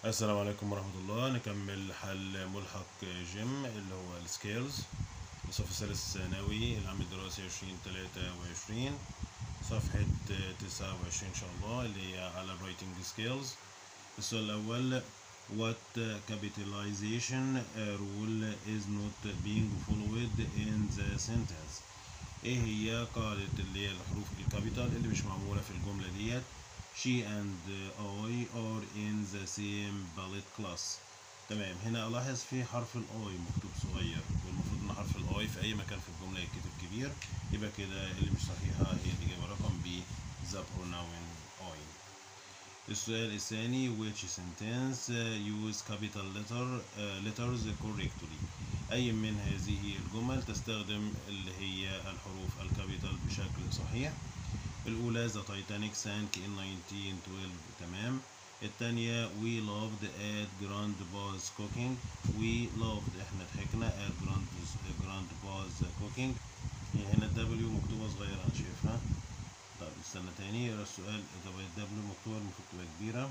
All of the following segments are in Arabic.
السلام عليكم ورحمة الله. نكمل حل ملحق جيم اللي هو السكيلز الصف الثالث الثانوي العام الدراسي 2023 صفحة 29 إن شاء الله اللي هي على writing skills. السؤال الأول: What capitalization rule is not being followed in the sentence؟ ايه هي قاعدة اللي هي الحروف الكابيتال اللي مش معمولة في الجملة ديت؟ She and I are in the same ballet class. تمام، هنا ألاحظ في حرف الآي مكتوب صغير، والمفروض إن حرف الآي في أي مكان في الجملة يتكتب كبير، يبقى كده اللي مش صحيحة هي الإجابة رقم B the pronoun I. السؤال الثاني: which sentence use capital letters correctly؟ أي من هذه الجمل تستخدم اللي هي الحروف الكابيتال بشكل صحيح؟ الأولى the Titanic sank in 1912. تمام. الثانية we loved at grandpa's cooking. we loved احنا ضحكنا at grandpa's cooking. هنا الدبليو مكتوبة صغيرة أنا شايفها. طيب استنى تاني، السؤال طب الدبليو مكتوبة المفروض تبقى كبيرة.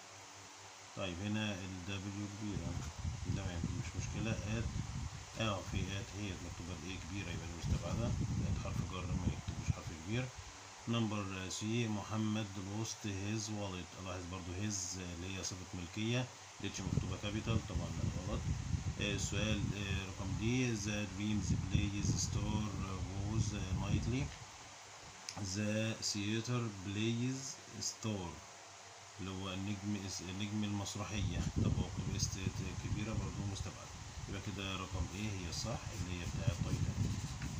طيب هنا الدبليو كبيرة، تمام مش مشكلة. ات في ات هي مكتوبة الايه كبيرة، يبقى دي مستبعدة. ات حرف جر ما يكتبوش حرف كبير. نمبر سي محمد lost his wallet. الاحظ برضو his اللي هي صفة ملكية، الاتش مكتوبة كابيتال طبعا غلط. السؤال رقم دي the dreams plays store was nightly. the theater plays store اللي هو النجم المسرحية. طب هو است كبيرة برضو مستبعد، يبقى كده رقم ايه هي الصح اللي هي بتاعت تايتانيك.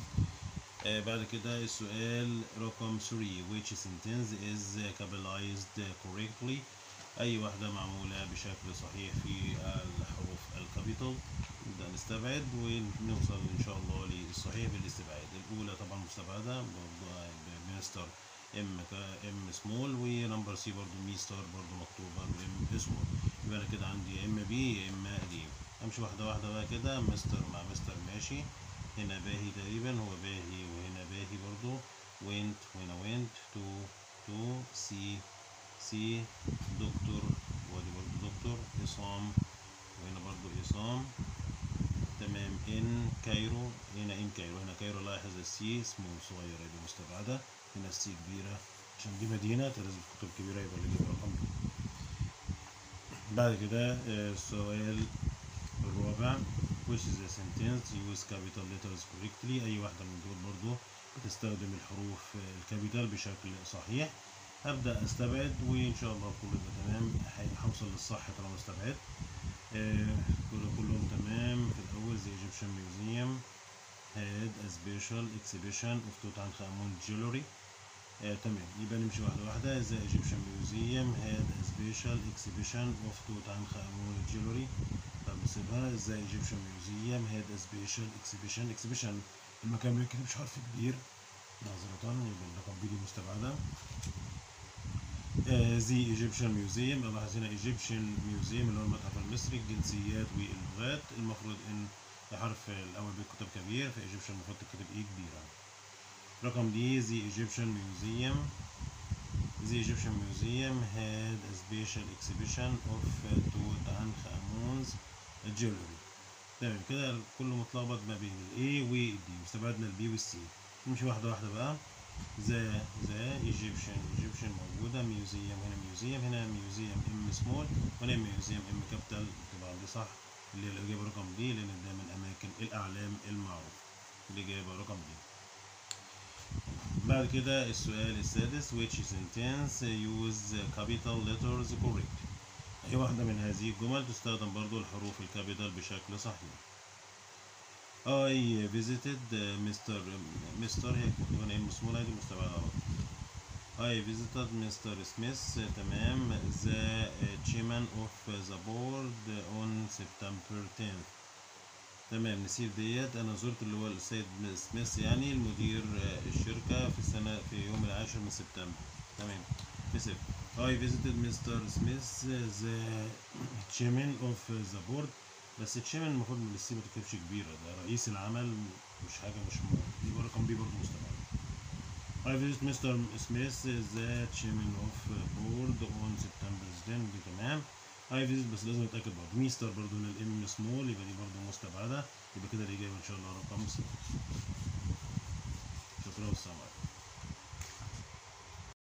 بعد كده السؤال رقم 3: which sentence is capitalized correctly؟ أي واحدة معمولة بشكل صحيح في الحروف الكابيتال. نبدأ نستبعد ونوصل إن شاء الله للصحيح بالاستبعاد. الأولى طبعا مستبعدة بمستر ام سمول، ونمبر سي برضو ميستر برضو مكتوبة بام سمول. يبقى أنا كده عندي يا إما بي يا إما دي. أمشي واحدة واحدة بقى كده. مستر مع مستر ماشي، هنا باهي تقريبا هو باهي وهنا باهي برضو. went وهنا went to see دكتور وادي برضو دكتور. عصام وهنا برضو عصام. تمام. ان كايرو، هنا كايرو هنا كايرو. لاحظ السي اسمه صغيرة يبقى مستبعدة، هنا السي كبيرة عشان دي مدينة لازم كتب كبيرة يبقى اللي جيب رقم دي. بعد كده السؤال الرابع: which is the sentence use capital letters correctly؟ أي واحدة من دول برضو بتستخدم الحروف الكابيتال بشكل صحيح. هبدأ أستبعد وإن شاء الله كله يبقى تمام، هوصل للصح طالما استبعدت. كلهم تمام. في الأول the Egyptian Museum had a special exhibition of Tutankhamun jewelry. تمام، يبقى نمشي واحدة واحدة. the Egyptian Museum had a special exhibition of Tutankhamun jewelry. طب نسيبها. the Egyptian Museum had a special exhibition المكان ما يكتبش حرف كبير معذرة، يبقى الرقم دي مستبعدة. the Egyptian Museum، ألاحظ هنا Egyptian Museum اللي هو المتحف المصري. الجنسيات واللغات، المفروض إن الحرف الأول بيتكتب كبير، في Egyptian المفروض تتكتب إيه كبيرة. رقم دي the Egyptian Museum had a special exhibition of Tutankhamun's jewelry. تمام كده كله متلخبط ما بين الاي والدي، واستبعدنا البي والسي. نمشي واحدة واحدة بقى. ذا Egyptian موجودة. ميوزيوم هنا ميوزيوم، هنا ميوزيوم ام سمول وهنا ميوزيوم ام كابيتال. طبعا دي صح اللي هي الإجابة رقم دي، لأن ده من أماكن الأعلام المعروف. الإجابة رقم دي. بعد كده السؤال السادس: which sentence use capital letters correct؟ أي واحدة من هذه الجمل تستخدم برضو الحروف الكابيتال بشكل صحيح. I visited Mr. هيك مكتوبة هنا مسمولة دي مستبعدة على طول. I visited Mr. Smith. تمام. the chairman of the board on September 10th. تمام نسيب ديت. أنا زرت اللي هو السيد سميث يعني المدير الشركة في يوم 10 من سبتمبر. تمام نسيب. I visited Mr. Smith the chairman of the board. بس الشيمن المفروض من السي ما تكتبش كبيرة، ده رئيس العمل مش حاجة مش يبقى رقم بي برضه مستبعد. I visit Mr. Smith the chairman of board on September 10. دي تمام. هاي فيزيت بس لازم نتأكد برضه. ميستر برضه هنا الام سمول، يبقى دي برضه مستبعدة، يبقى كده الإجابة إن شاء الله رقم 6. شكرا والسلام عليكم.